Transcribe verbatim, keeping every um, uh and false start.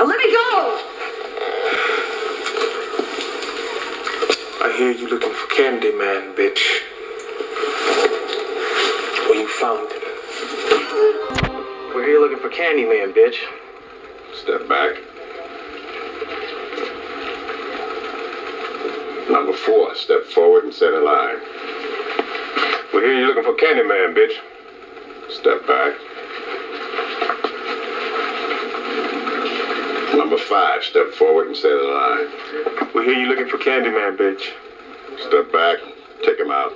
Now let me go! I hear you looking for Candyman, bitch. Well, you found him. We're here looking for Candyman, bitch. Step back. Number four, step forward and set a line. We're here looking for Candyman, bitch. Step back. Number five, step forward and set a line. We hear you looking for Candyman, bitch. Step back, take him out.